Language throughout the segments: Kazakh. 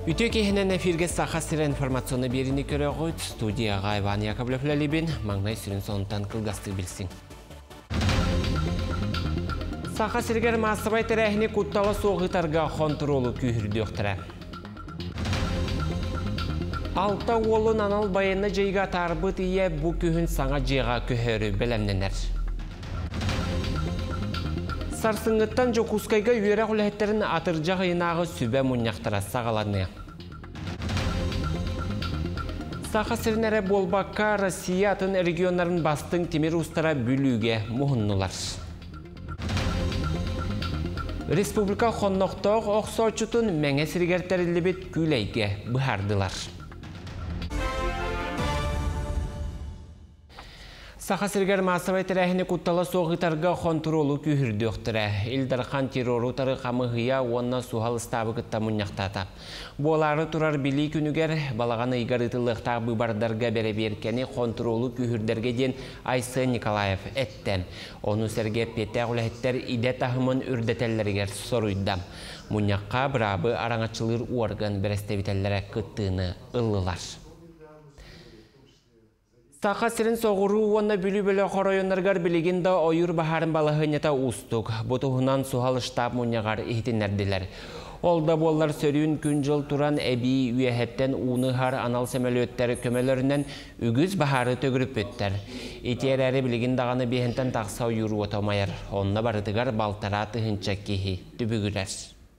Ütü kehinen efirge saha sira informasyonu birini köre qoyt. Studiyaga Ivan Yakovlev Lelibin, mаңнай sürün sonundan kılgastı bilsin. Saha sirger masabay terehini kuttala soğutarga kontrolu kühürdü öktüre. Alta olun anal bayını jeyga tarbıt iye bu kühün sana jeyga kühörü belemnener. Sarsıngıttan Jokuskayga üyere kulehitlerin atırca hıyınağı sübe munyaqtıra sağalanı. Saha sirinere bolbakka Rossiya atın regionların bastın timir ustara bülüge muhunnular. Respublika xonnoqtoq oqsoçutun menge sirgerterilli bit güleyge bıhardılar. Saha sirger masabay terehini kuttala soğutarga kontrolu kühürdü öktüre. İldarxan terroru tarı qamıhıya onna suhal istabı kıtta munyaqtata. Boları turar bili günüger balağanı igarıtılıqta bıbardarga bere berkeni kontrolu kühürderge den Aysı Nikolaev ettem. Onu serge pete ulehetter ide tahımın ürdetellerger soruydam. Munyaqqa bırabı araŋaçılır organ berestevitellere kıttığını ıllılar. Saha sirin soğuru onna bülü-bülü xoroyonlargar biliginde oyur baharın balahınyata ustuk. Botuhunan suhal ştab munyaqar ihtinlerdiler. Olda bollar sörüyün küncül turan ebi üyehetten unuhar anal semelötleri kömelerinden ügüz baharı tögürüp ötter. İtiyerleri biligindağını bihenten taqsa oyuru otamayar. Onna barıtıgar baltaratı hınçak kehi tübügürer.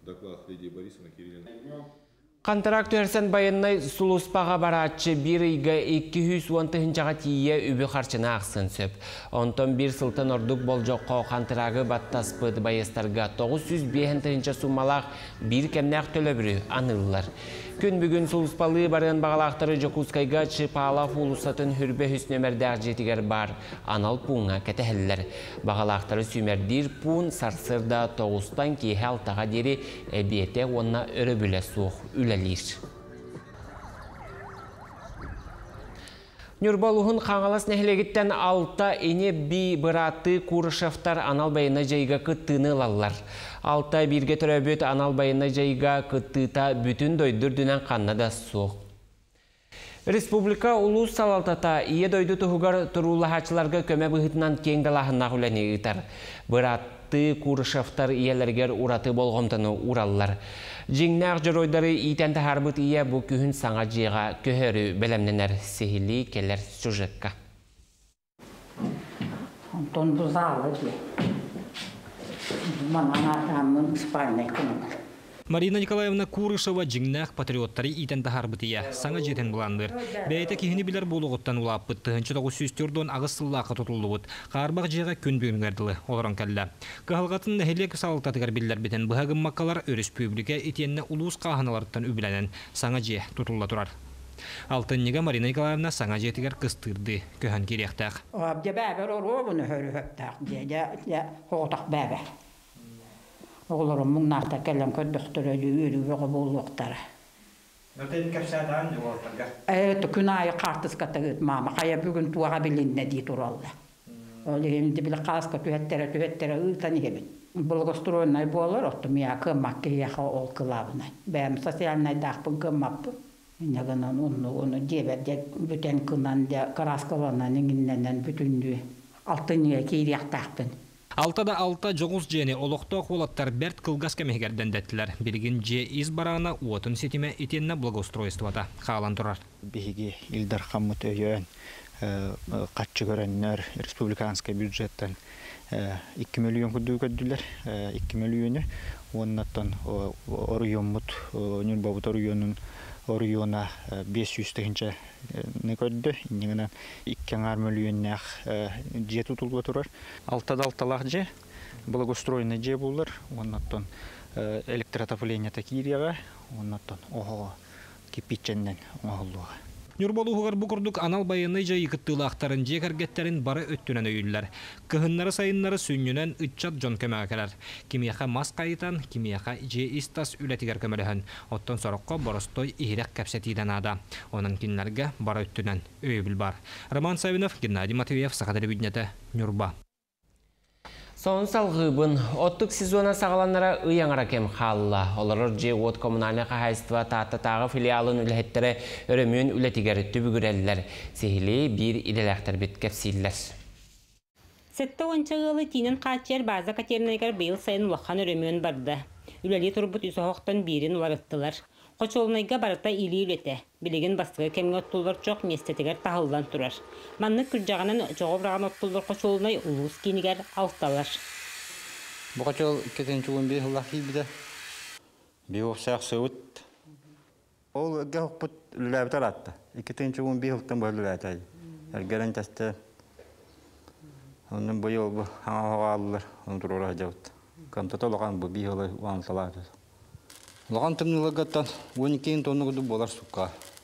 Kontrakt örsen bayınay suluspağa baratçı bir iga 210 hınçağa tiye übü qarçına ақсын söp. Onton bir sıltan orduk boljoqqa kontrağı battaspıd bayıstarga 905 hınça summalaq bir kemnaq tölöbürü anıllar. Gün bugün suluspalığı barın bağlaqtары Jokuskayga çıpala fulusatın hürbe hüsnömerdağ jetiger bar anal punga ketehiller. Bağlaqtары sümerdir pun sarsırda 9'tan ki haltağa deri ebiyete onna öröbüle soğuk ülelir. Nürbaluhun қаңалас нәхілегіттен алта ені би бұратты Курышевтар анал байына жайға күттіні лалар. Алта бірге түрәбөт анал байына жайға күттіта бүтін дойдырдынан қанна да соқ. Республика улус салалтата ие дойды тұғығар тұрулахачыларға көмі бұғытынан кеңдалағына құләне ұйтар. Бұратты Курышевтар иелергер ураты болғымтыны ураллар. Жиңнақ жыройдары итенді харбыт ие бұл күхін саңа жиға көхөрі бәлемненер сехили келер сюжетка. Антон бұзалы де. Манана тамын спальный күнімір. Марина Николаевна Курышева жиңнақ патриоттары итен тахарбытыя саңа жетен буландыр. Бәйті кихini билер болуғыттан улаппыт. 1904-дон ағысыллақы тұтылуыт. Қарбақ жиға күн бүгінгерділі оларан кәлі. Кағылғатын нәхелек салықтатығар билер бітен бұхағын мақалар республика итенне улус қағыналарыттан үбіленен саңа же тұтылла тұрар. Алтыннега Марина Николаевна саңа жетігер қыстырды көһін керектәқ. Oğlurum bunlar da kellem kördüktürü yürüyü bollukları. Nöteyin kapsadan yollarga. Evet, günahı kartız katı mama. Kaya bugün tuğa bilinne diye durallı. Öyle şimdi bile kaska tühettere ıtan gibi. Bulgostroyunay bollar ottum ya kımmak ki yaka ol kılavunay. Ben sosyalnay dağpın kımmapı. Naganan onu diye bütün kınan diye karaskalanay nenginden bütündüğü. Altın niye kiyriyak dağpın. Altada alta жоғыз жені олықтық олаттар бәрт қылғас кәмегерден дәттілер. Білген же из барағына уотын сетіме етеніне благоустройствода қалан тұрар. Беге Илдар Хаммут өйен қатшы көрәннер республиканский бюджеттен 2 миллион күдді көдділер. 2 миллионы оннаттан орыйонмут, нүрбабыт орыйонын орыйона 500 тегінче не көдді. Инегінен 2 миллионнақ же тұтылға тұрар. Алтада алталақ же, благоустроенный же болар. Оннаттан электротопление такирияға, оннаттан кипитченнен оғылуға. Нюрболуғығар бұқырдық анал байыны жайы күттілақтарын же кәргеттерін бары өттінен өйілілер. Кығыннары сайынлары сүннінен үтчат жон көмәкелер. Кимияқа мас қайытан, кимияқа же истас үлетігер көмеліхін. Оттан сорыққа боростой ихирек кәпсетейден ада. Оның кинлерге бары өттінен өйбіл бар. Роман Савинов, Геннадий Матвеев, Сақадыр Биднеті, Нюрба. Son salgıbın otluk сезона sağlanlara ıyаңара kem xalla. Оларыр же от коммунальный қағайстыва тағы филиалын үләттері өрімін үләтігері түбігірелілер. Сехілі бір иделәқтер бет кәпсейлер. Сетті ончағылы тинін қатчер база катерінегер бейіл сайын ұлаққан өрімін барды. Үләлі тұрбыт үсі хоқтан берін оларыттылар. Қочолынайға барыта илі үлеті. Білеген бастығы кәмін оттулар жоқ местетігер тағылдан тұрар. Манны күржағынан жоғыраған оттулар қочолынай ұлғыз кейінігер алталар. Бұл қочол 2-15 ұлақ кейбіді. Бей оқсақ сөйт. Ол өге оқпыт үләбітер атты. 2-15 ұлттан бұл үләті. Әргерін тәсті. Оның бұй ол бұл аңаға алылар. Оны тұрыр ажауыт. Камтата олаған бұл бей олай уаңсалады. Лаған тымнылығаттан 12 тонны болар суққа.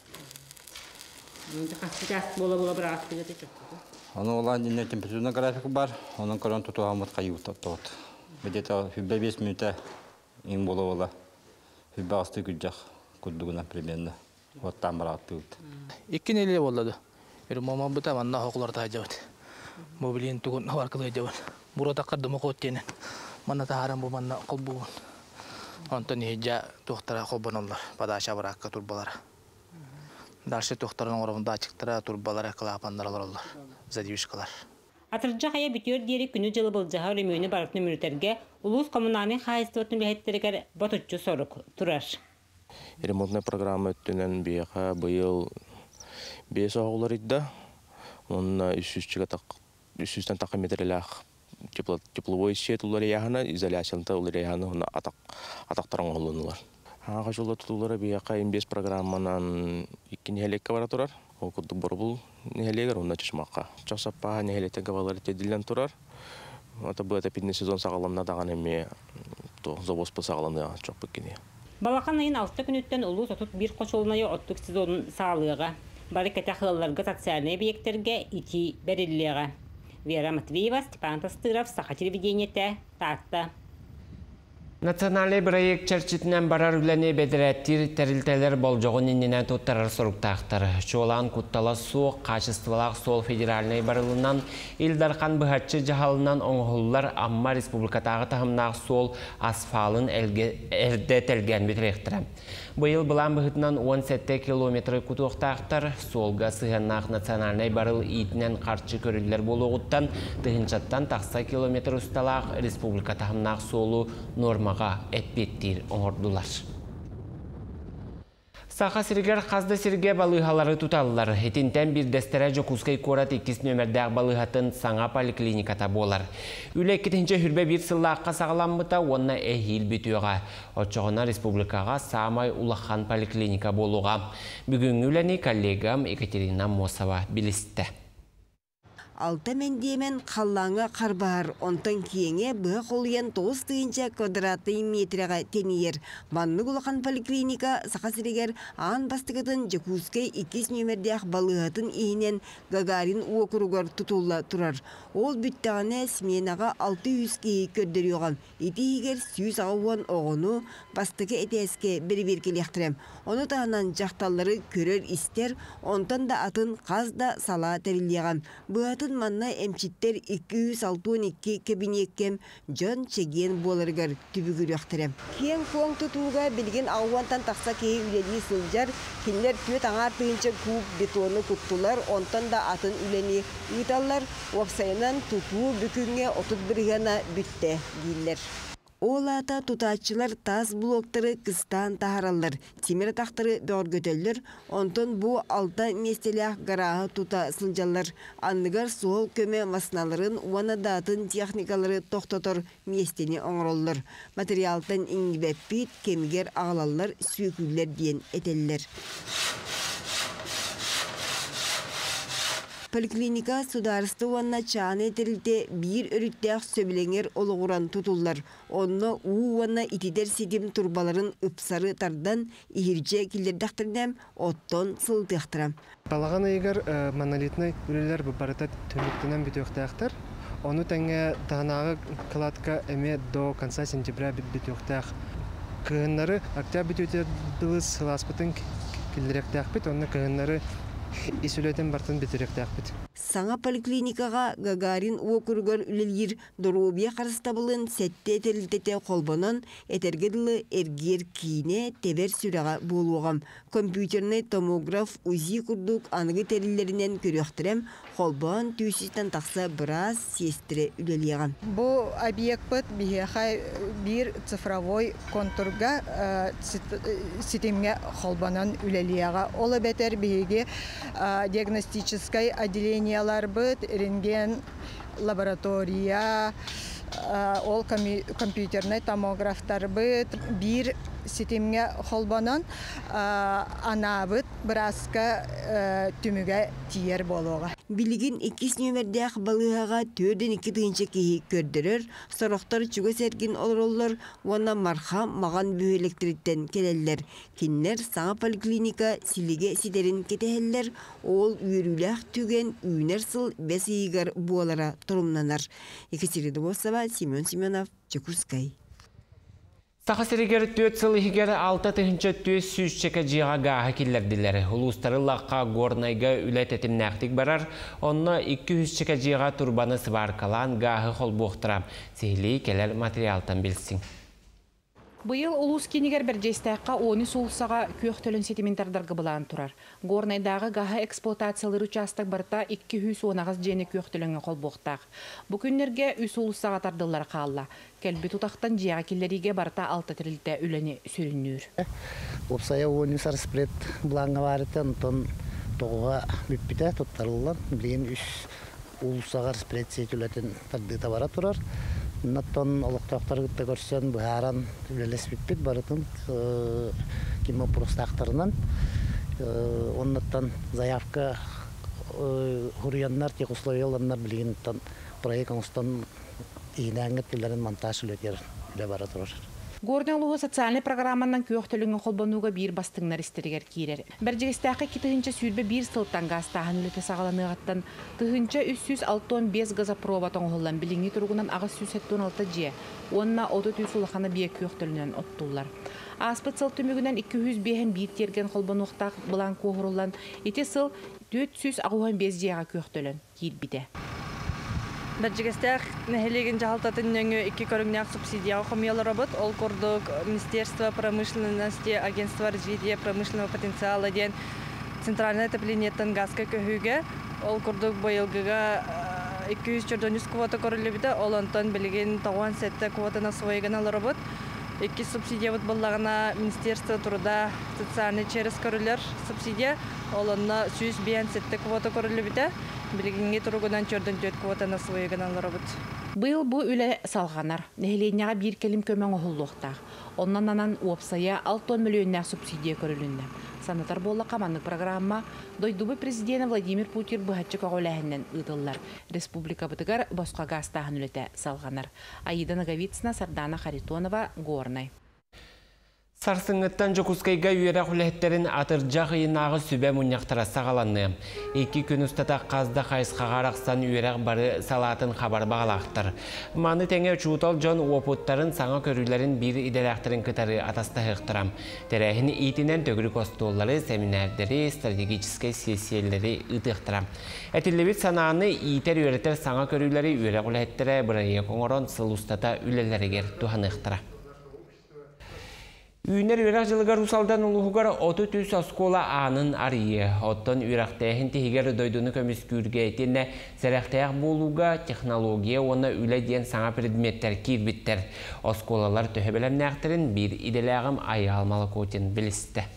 Оны олан діне температурна графикі бар, оның көрін тұтуға мұтқа еуіт. Бәдеті 5 минута ең болу ола. 5 күрджақ күрдігіна примерно. Оттан бар атты өт. Еккен елі болады. Мама бұта манна хоқыларда ажауыт. Мобилин тұғын арқылы ажауыт. Бұрата қардымы қоттенен. Манна тағарам бұл манна қыл бұғын. Онтон ежа тоқтара қолбанолар, падаша бараққа турбалар. Даршы тоқтарының орымында ачықтыра турбалар қылапандар олар, задивишкалар. Атыржа қая бүтер дері күні жылы болжаға өрімені барықны мүрітерге ұлыс коммунальный қайыстыватын бәйеттерігер батутчу сорық тұрар. Ремонтный программа өттінен бейіға бұйыл 5 оғылар идді. Оның үсістен тақы метрелях тепловой сет улар яғына, изоляциялында улар яғына атақтарың олынылар. Аға жолы тұтулары бейіға 5 программанан 2 нехелекке бара тұрар. Ол күрді бұры бұл нехелегер, онда чышмаққа. Чақсаппаға нехелеттен кавалары теділден тұрар. Бұл әтәпетіне сезон сағаламна даған әме завоспы сағаламна жоқ бүккене. Балақан айын 6 күніттен ұлы сотут бір қошолынайы оттық сезонын сағалыға. Бары кәті қылыларға социальный объекттерге ити бәріліға. Вера Матвеева, Степан Тастыров, Саха телевидениеті, Татта. Национальный проект чәрчетінен барар үләне бәдірәттір тәрілтәлер болжоғын еннен тұттарар сұрықтақтар. Чолан күттала суық, қачыстывалақ сол федеральный барылынан, Илдархан бұхатчы жағалынан оңғылылар амма республикатағы тағымнақ сол асфалын әрді тәлген бітіректірі. Бұйыл бұлан бұғытынан 17 километрі күтуқтақтар, солға сығаннақ национальный барыл итінен қарчы көрілдер болуғыттан, тұхыншаттан тақса километр ұсталақ республика тағымнақ солу нормаға әтпеттер оңырдылар. Саха сиргер қазды сирге балығалары тұталылар. Етінтен бір дәстәрі жоқұзқай қорат 2 нөмірдәғ балығатын саңа поликлиниката болар. Үлі кетінші хүрбе бір сыллаққа сағаламбыта онына әйіл бүтіуға. Отчоғына республикаға Самай Улахан поликлиника болуға. Бүгін үләні коллегам Екатерина Мосова білісті. Алта мендемен қаллаңы қарбар, онтан киеңе бұға қолыян 9 түйінчә квадраты метріға тенейер. Манны Улахан поликлиника сақасырегер аң бастығытын Жакускай 2 нөмірдеқ балығатын иінен Гагарин уокругар тұтулла тұрар. Ол бүттіғаны сменаға 600 кейі көрдір оған. Итігер сүйіз ағуан оғыну бастығы әтеске бір-бір келектірем. Оны тағынан жақталары көрер істер, онтан да атын қазда сала тәрілдеған. Бұғатын манна әмчиттер 262 кабинеккем жон чеген болыргар түбігір өқтірем. Кен қоң тұтуға білген ағуантан тақса кейі үлелі сылжар, кенлер төт аңар түйінші куб бетоны күттулар, онтан да атын үлені ұйталар, опсайынан тұту бүкінге 31 ғана бүтті дейілер. Олата тутачылар таз блоктары кыстан тахаралар, темір тақтары бөргөтөллөр, онтон бу алта местелях гарағы тута сылжалар, анныгар сол көме масыналарын уанадатын техникалары тоқтотор местені оңроллар. Материалтан иңгібәппит кемігер ағалалар сүйкүллер дейін этеллер. Поликлиника сударыстыванна чаны тірілте бір өріттәқ сөбіленер олығыран тұтулар. Онна ууанна итидер сидим турбаларын ұпсары тардан ихирже келдердақтырнам оттон сылтықтырам. Балаған егер монолитный үлелер барыта төміктінен бітіқтақтар. Оны тәңе дағанағы кладка әме до конца сентября бітіқтақ. Кығынлары октябрь бітіқтілі сыласпытын келдеректақ біт, оны кығынлары Исүлетен бартын бітірек тәқпіт. саңа поликлиникаға Гагарин округар үлелер доробия қарыстабылын сәтте етелілтете қолбанын этергеділі эргер кейіне тебер сүраға болуғам. Компьютерный томограф УЗИ күрдік анығы тәрілерінен көріқтірем қолбан түйсістен тақса біраз сестірі үлелеған. Бұл объект бігеқай бір цифровой контурға сетемге қолбанан үлелеға. Олы бәтер бігеге диагностической отделениялар бұд, рентген, лаборатория, ол компьютерный томографтар бұд, бір сетемге қолбанан анабыд біразқа түміге тиер болуға. Билигин 2 нөмердәк балыға 4-2 тыгынча кейі көрдірір, сұрақтар чүгі сәрген олыроллар, оны марха маған бөйелектіріттен келелер. Кенлер саңа поликлиника силиге сидерін кетелер, ол үйіріләқ түген үйінер сыл бәс егер буалара тұрымнанар. Екатерина Босова, Семен Семенов, Чекурскай. Сақасырегер 4 сыл егер 6 тыгынча 400 чека жиға ғағы келерділер. Улустары лаққа горнайға үлет етімнәқтік барар, онына 200 чека жиға турбаны сыбаркалан ғағы қол боқтырам. Сейлей келер материалтан білсің. Быйыл улус кенегер бір жестайыққа оны солсаға көқтөлін сетиментардарғы бұлан тұрар. Горнайдағы ғағы эксплуатациялар участық барта 210 жені көқтөліңі қол боқтақ. Бүкіндерге үс улусаға тардылар қалла. Кәлбі тұтақтан жиға келлериге барта 6 тірілді үләне сүріннүр. Опсая оны сарспред бұланға барытын тон тоғыға бүппіті тұттарылылар. Білген үс улусаға спред сетілетін тардыта бара тұрар. Наттан олықтақтар күтті көрсен бұхаран үлелес бітпет барытын кемі бұрыстақтарынан. Оннаттан заявка хұрыяннар, тек условияланнар білген проект оңыстан иінәңгі тілерін монтаж үлетер үле бара тұрар. Горнелуғы социальный программанан көқтіліңі қолбануға бір бастыңнар істерігер кейрер. Бір жегістәқі кетігінші сүрбе бір сылттан ғастағын үлеті сағаланығаттан тұхынша 365 газопроба тоңғылан біліңі тұрғынан ағыз 176 же, онына 30 ұлақаны бие көқтілінен оттулар. Аспыт сыл түмігінен 205 бір терген қолбануқтақ бұлан көғырылан, ете сыл 405 жеға көқтілін кейр Бәджігістәқ нәхелеген жағалтатын нөңі 2 көріңнәқ субсидияғы қомиялар обыд. Ол көрдік Министерство промышленности, Агентство развития промышленного потенциала ден Центральное отоплениеттен газка көхіге. Ол көрдік бойылғыға 214 квота көрілі біді. Ол онтан білген тауан сәтті квотаны свойған алар обыд. 2 субсидия бұд болағына Министерство труда социальный через көрілер субсидия. Ол онна 100 бейін сәтті квота көрілі біді. Білгенге тұрғынан чөрден 4 квотаны свойған алар обыд. Бұл бұл үлі салғанар. Нәхеленяға бір келім көмен оғылуқтақ. Оннан анан уапсая 6 миллионнақ субсидия көрілінді. Санатар болы қаманлық программа дойдубы президенті Владимир Путин бұхатчық оғыләхінен ұдылар. Республика бұтығар босқа ғастағын үліті салғанар. Аида Наговицына, Сардана Харитонова, Горнай. Сарсыңыттан Жокускайга үйерақ үләттерін атыржақ иынағы сүбә мұняқтыра сағаланны. 2 күн ұстата қазда қайысқа қарақсан үйерақ бары салатын хабар бағалақтыр. Маны тәңе чуутал жон опуттарын саңа көрілерін бір иделәқтірін кітары атаста ғықтырам. Тәрәхін итінен төгірі костолары, семинардері, стратегическай сессиялері ұтықтырам. Әтілебет сананы итер үйереттер саңа көрілері үйерақ үләттері бұрайы қоңырон сыл ұстата үлелерігер туғанықтыра. Үйінер үйрақ жылығар ұсалдан ұлығығар 30 оскола анын ария. Оттан үйрақтайын тегер дойдуны көміс күрге етіне сәрәқтаяқ болуға технология оны үлі ден саңа предметтер кирбіттер. Осколалар төхебелем нәқтірін бір иделәғым айы алмалы көтен білісті.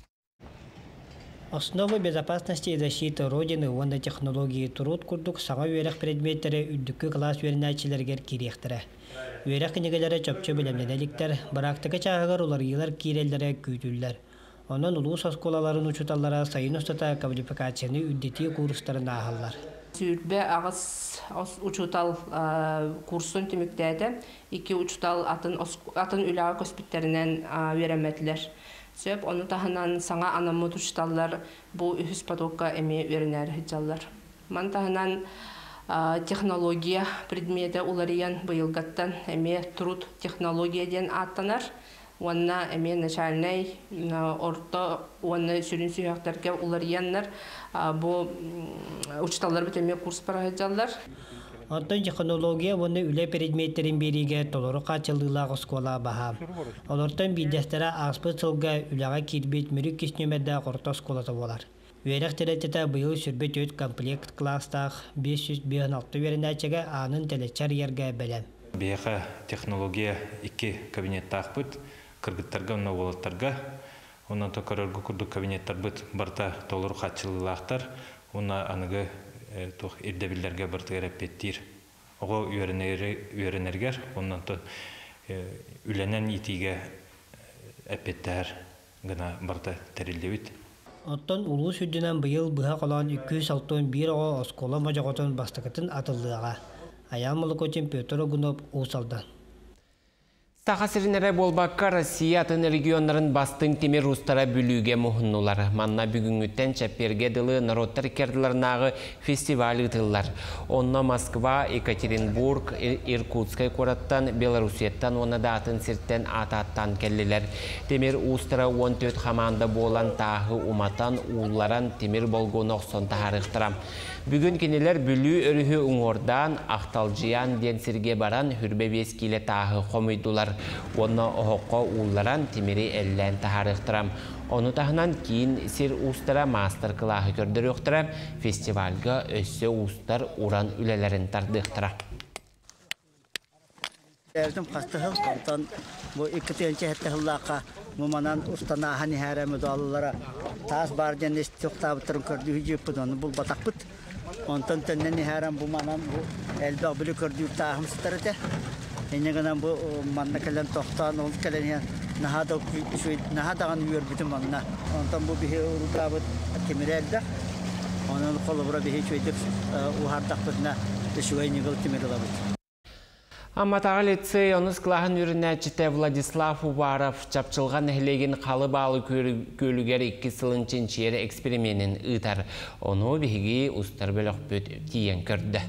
Основы безопасности и защиты Родины онда технологии труд курдук саңа үйрәқ предметтері үддіккі класс үйрінәчілергер керектірі. Үйрәқ кенегелері чөпчө білемнеделіктер, барақтығы чағығар олар елар кейрелдері көйтілдер. Онын ұлыс осколаларын учуталара сайын ұстата квалификацияны үддеті курстарын ағалар. Сүрбе ағыз учутал курсын түміктәді, 2 учутал атын үләға көспіттерінен өреметілер. Сөп, оны тағынан саңа анамы тұшталар бұл үхіс потокка әме өрінер хиджалар. Ман тағынан технология предметі олариян бұйылғаттан әме труд технология ден аттанар. Уанна эме начальный орто уанна сүрін сүйәктерге улар яннар бу учталар битеме курс параһаҗаллар. Онтон технология вонны үле предметтерин бериге толору качылдылаг оскола баха. Олортон бидестера аспыт сылга үлага кирбит мүрүк киснемедде корто сколата болар. Верек телетете быйыл сүрбет өт комплект класстах 556 веренәчеге анын телечер ерге белем. Бияха технология 2 кабинеттах бит, кыргыттарга онна болоттарга, оннан то көрөргө курдук кабинеттар бит барта толору качылдылактар, онна аныгы тух ирдебиллерге бартыгар эппеттир. Ого үйренергер, оннан то үленен итиге эппеттер гына барта терилдебит. Оттон улуу сүддүнөн быйыл быха калан 261 ого оскола мажаготон бастыкытын атылдыга. Аямылыко Петр Огунов усалдан. Сахасырынere болбакка Россия атын регионнарын бастың темир устара бүлүүге мухыннулар. Манна бүгүнгүттен чапперге дылы народтар кердиларнагы фестиваль ытыллар. Онна Москва, Екатеринбург, Иркутскай кораттан, Белорусияттан, оны да атын сирттен ататтан келлилер. Темир устара 14 хаманда болан тағы уматан ууларан темир болгону оксон тахарыктырам. Бүгін кенелер бүлүү өрүхү уңордан Ақталжиян денсирге баран хүрбе 5 киле тағы қомыйдулар. Оны оғыққа уларан темири әллән тахарықтырам. Оны тағынан кейін сир устара мастер кылағы көрдір өқтірам. Фестивальға өссі устар уран үлелерін тардықтыра. Әрдім қастығыл қалтан бұл 2-тенче әттіғыллаққа мұманан ұстанағаны әрәмі дуалылара тас бар ден естіқтабыттырын көрді үйжеппід, оны бұл батақпыд. Онтан тәннен әрәм бұл манан бұл әлбәқ білі көрді үптағымыстыр әді. Енегінен бұл манна кәлен тоқтан, ол кәлен нахадаған үйер бүтін манна. Онтан бұл бігі ұрудабыд темір әлді. Оның қолы бұра бігі шөйдік ұғардақпыдына үшуай негіл темір ұлабыд. Амматағы лицей оныз қылағын үрінәчіте Владислав Уваров чапчылған әхілеген қалы балы көлігер 2 сылынчын чері эксперименtin ұйтар. Оны бігіге ұстар бөлік бөт тиен көрді.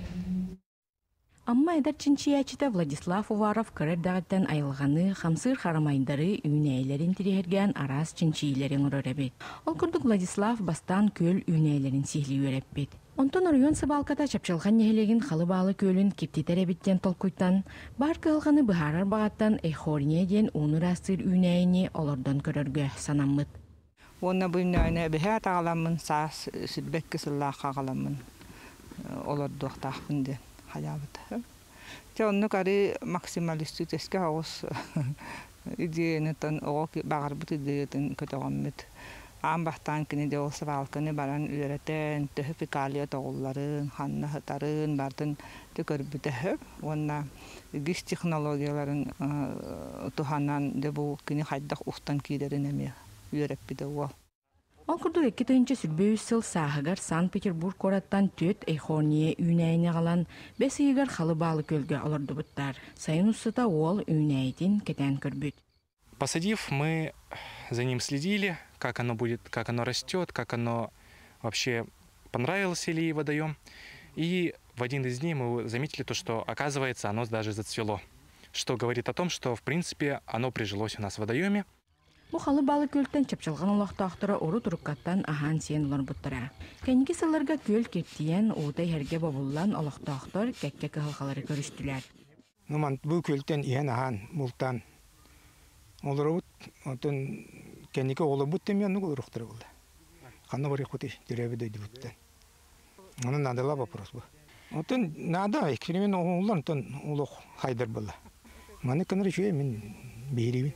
Амма эдер чинчиячите Владислав Уваров көрердағыттан айылғаны хамсыр харамайындары үйнәйлерін тирерген арас чинчийлерін ұрырабет. Ол күрдік Владислав бастан көл үйнәйлерін сихли өреппет. Онтон район сыбалката чапчылған нехелеген қалыбалы көлін кептетер әбіттен толкуйттан, бар кылғаны бұхарар бағаттан эйхорне ден оныр астыр үйнәйіне олардан көрерге санаммыд. Онна бұл үйнәйіне бігә тағаламын, саас сүрбек кісіллақ қағаламын олардуқтақпынды хаябыды. Онны кәрі максималисті теске ауыз идеянытын оғы бағар бұт идеятын көтіғаммыд. Амбахтан кини де олсы балкыны баран үйретен, төһі пикалия тоғылларын, ханна хытарын, бартын төкөрбүтөһөп, онна гис технологияларын туханан де бұл кини хайдақ ұқтан кейдерін әме үйретпіді ол. Ол күрдік 2-тінші сүрбеуіз сыл сағығар Санкт-Петербург кораттан төт эйхорния үйнәйіне қалан 5 үйгар қалы балы көлге оларды бұттар. Сайын ұсыта ол үйнәйден кетен көрбіт. Посадив, мы за ним следили, как оно будет, как оно растет, как оно вообще понравился ли водоем. И в один из дней мы заметили то, что, оказывается, оно даже зацвело. Что говорит о том, что, в принципе, оно прижилось у нас в водоеме. Бу халы балы көлтен чапчылған олақтақтыра ору тұрыққаттан ахан сен олар бұттыра. Кәнеге сыларға көл кептиен уытай әрге бабылан олақтақтыр кәкке кығылғалары көрістілер. Бұл көлтен иен ахан мұлтан олар бұт, отын кәнеге олы бұт демен ұғыл ұрықтыры болды. Қаны бар еқоты дүрәбі дөйді бұттан. Оның надала вопрос бұл. Отын нада эксперимент оғылан олық хайдар болды. Маны кәнірі шөе мен бейребін.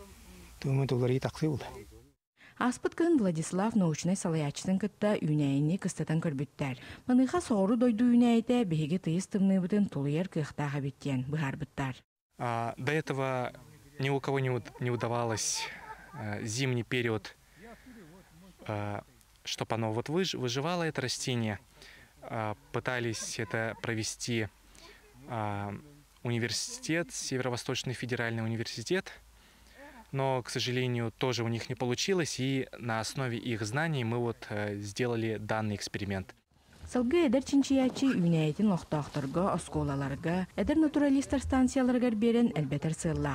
Аспыт кын Владислав научный салаячтың кытта үйнәйіне кыстатан көрбіттер. Маныға соғыру дойду үйнәйді беге тыйыз тымны бұтын тулыер кықтаға біттен бұхар бұттар. До этого ни у кого не удавалось зимний период, чтобы оно вот выживало, это растение. Пытались это провести университет, Северо-Восточный федеральный университет. Но, к сожалению, тоже у них не получилось, и на основе их знаний мы вот сделали данный эксперимент. Салгы эдер чинчиячи үйнәйтін лоқтақтырға, осколаларға, эдер натуралистар станцияларға берен әлбетер сыллақ.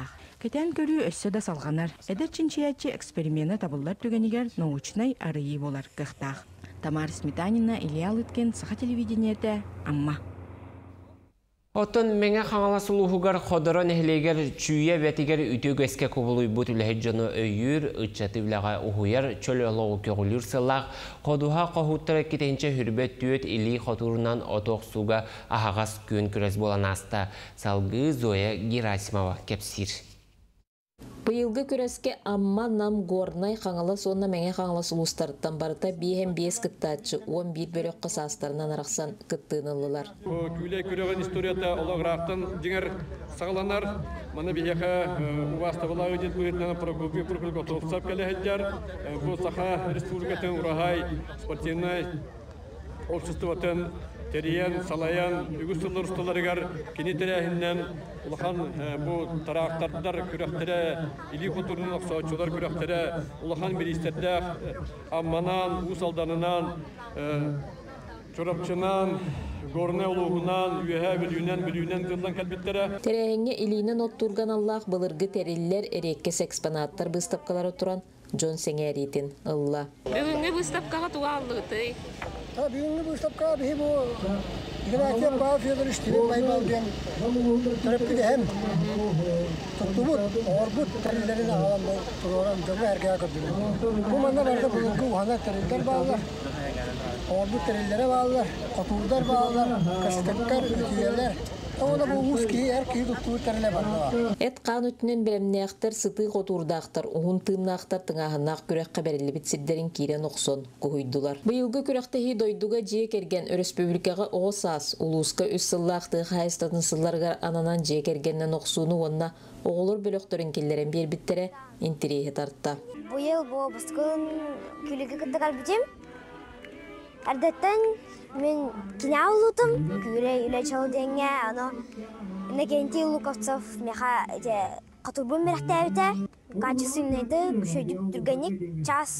Кетен көрүү өссө да салганар. Эдер чинчиячы эксперименты табыллар түгенигер научнай арыйы болар кыхтах. Тамара Сметанина, Илья Лыткен, Саха телевидениеде, Амма. Оттон меңе қаңала сұлуғығар қодырын әхлегер чүйе бәтігер үтег әске көбілуй бұт үләхет жоны өйір, үтчаты білаға ұхуяр, чөл олығы көгілір сылақ, қодуға қоғыттыры кетенче хүрбет түйет илі қотырынан отоқ суға ағағас көн күрес болан аста. Салғы Зоя Герасимова кепсир. Быйылгы күрәске амма нам горнай қаңала сонна мәңе қаңала сұлыстарыттан барыта бейхем бейес кыттачы 11 бөлек қысастарынан арақсан кыттынылылар. Күлей көреген историята олағырақтан жеңер сағаланар, маны бейеқа ұвастығыла өдет бұйыртнаны прогулгі отоқсап кәлі әйдер. Бұл Саха республикатын Урагай спортивный обществотын Териян, Салаян, үгіз сылыр ұсталарығар кенетерәхіннен ұлақан бұл тарақтардар күрәқтері, илі құтырының ақсаучылар күрәқтері, ұлақан берестерді амманан, ұсалданынан, чорапчынан, горны олуғынан, үйәе білюнен ғылдан кәлбеттері. Терәхінге илінен оттурған Аллах бұлырғы териллер әреккес экспонаттар бұстапқалары тұран Джон Сеңәритін ұлла. Бүгінгі бұстапқаға туғалығы Бүгінгі бұстапқа бейі бұл генатен баға федор үштілен байбалген түріппіде әм тұқтыбыт, орбыт тәрілерін ағалан бұл тұроран жөгі әргеға көрділер. Бұл манда барды бұлыңғы ұғана тәрілдер бағалар, орбыт тәрілдері бағалар, қотуылдар бағалар, кәсітектер, үлкиелер. Эт қан үтінен білімнеяқтар сыты қотурдақтар, ұғын тымнақтар тыңағынақ күрәққа бәрілі бітсіддерін кейрен оқсон көйдулар. Бұйылғы күрәқтегі дойдуға жиек ерген республикаға оғысас, ұлысқа үс сыллақты қайыстатын сылларғар ананан жиек ергеннен оқсуыны онына оғылыр бөліқтөрін келдерін бер біттері интерейі тартты. Бұйыл бұл бұскын күлігі күттіғал бітем. Ардаттан мен киня улутым, күре үле чалдеңе, ано некенти Луковцов меха қатурбун мерахтәвите, качысынайды күшөйдіп дүргенік час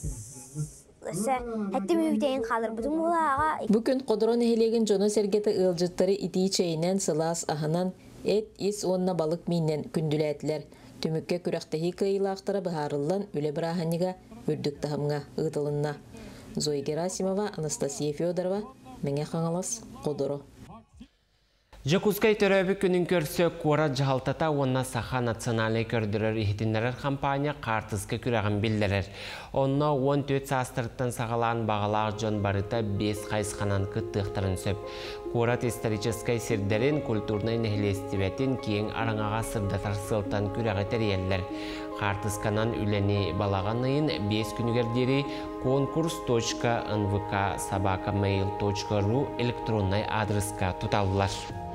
әттім үйтейін қалыр бұдым олаға. Бүкін қодырон әхелеген жоны сәргеті ұлжыттары ити чейінен сылас ахынан эт ис онна балық мейнен күнділәтілер. Түмікке күрәқтәхи кыйлақтары бұхарылан үле бір аханиға үрдік тахымға ұғытылынна. Зоя Герасимова, Анастасия Федорова, Меңе қаңалас, Қодыро. Жакускай төрөбі күнін көрсі қора жағалтата онна Саха националай көрдірер ихтінлерер компания қартызғы күрәғін білдірер. Онна 14 састырыттан сағалан бағалақ жон барыта 5 қайсқанан күттіқтірін сөп. Қорат историческай сирдерін культурнай нәхілестібетін кейін араңаға сырдатар сылтан күрәғі тәрелер. Қартызқанан үләне балағанайын 5 күнігердері konkurs.nvk@mail.ru электроннай адресқа тұталылар.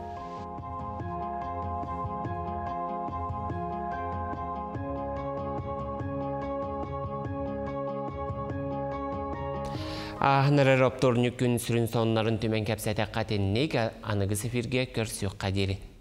Ahnырыр опторны күн сүрін сонларын төмен кәпсәті қатеннег анығыз эфирге көрсіқ қадері.